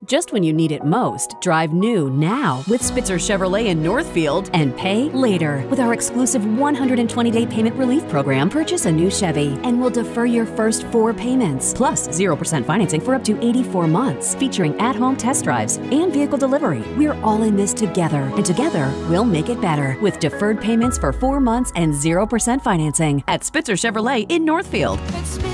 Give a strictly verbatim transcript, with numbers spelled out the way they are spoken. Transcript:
Just when you need it most, drive new now with Spitzer Chevrolet in Northfield and pay later. With our exclusive one hundred twenty day payment relief program, purchase a new Chevy and we'll defer your first four payments. Plus zero percent financing for up to eighty-four months, featuring at-home test drives and vehicle delivery. We're all in this together, and together we'll make it better with deferred payments for four months and zero percent financing at Spitzer Chevrolet in Northfield.